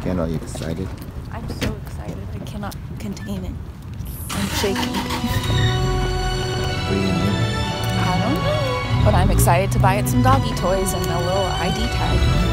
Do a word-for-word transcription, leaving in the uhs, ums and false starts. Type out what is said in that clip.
understand. Are you excited? I'm so excited. I cannot contain it. I'm shaking. What do you mean? I don't know. But I'm excited to buy it some doggy toys and a little I D tag.